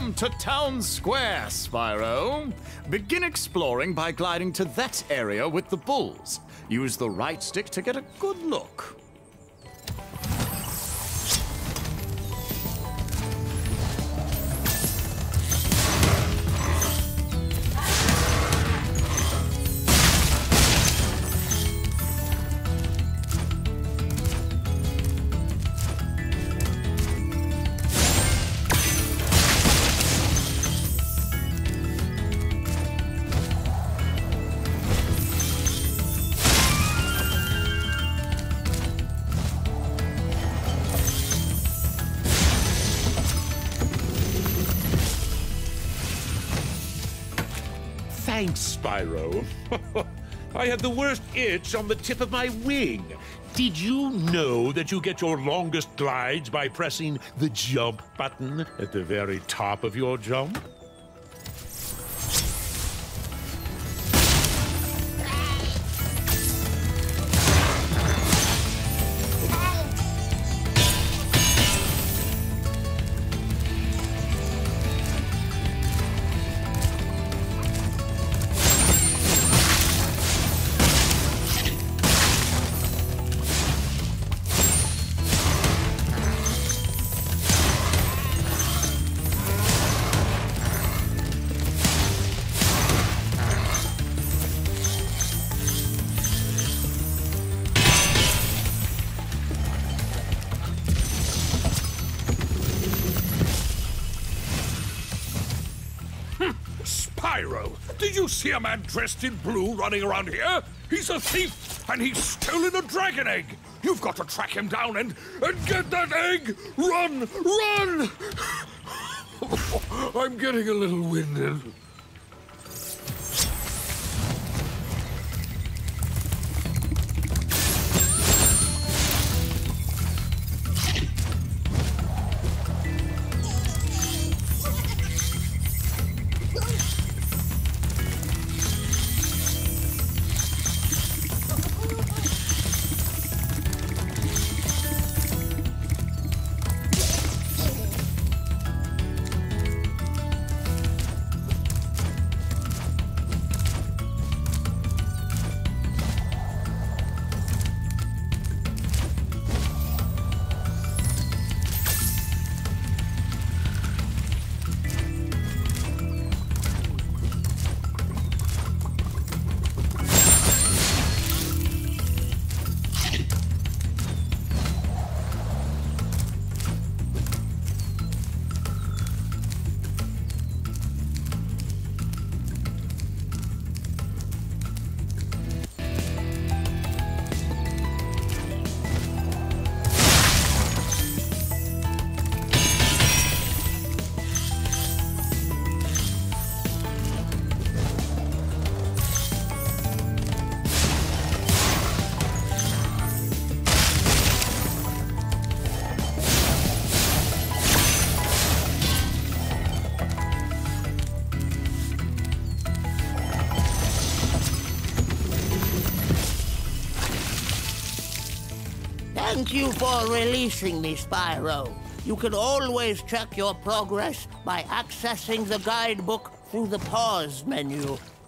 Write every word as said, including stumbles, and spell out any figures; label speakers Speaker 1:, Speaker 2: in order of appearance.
Speaker 1: Welcome to Town Square, Spyro. Begin exploring by gliding to that area with the bulls. Use the right stick to get a good look.
Speaker 2: Thanks, Spyro. I had the worst itch on the tip of my wing. Did you know that you get your longest glides by pressing the jump button at the very top of your jump?
Speaker 3: Spyro, did you see a man dressed in blue running around here? He's a thief, and he's stolen a dragon egg. You've got to track him down and, and get that egg! Run! Run! I'm getting a little winded.
Speaker 4: Thank you for releasing me, Spyro. You can always check your progress by accessing the guidebook through the pause menu.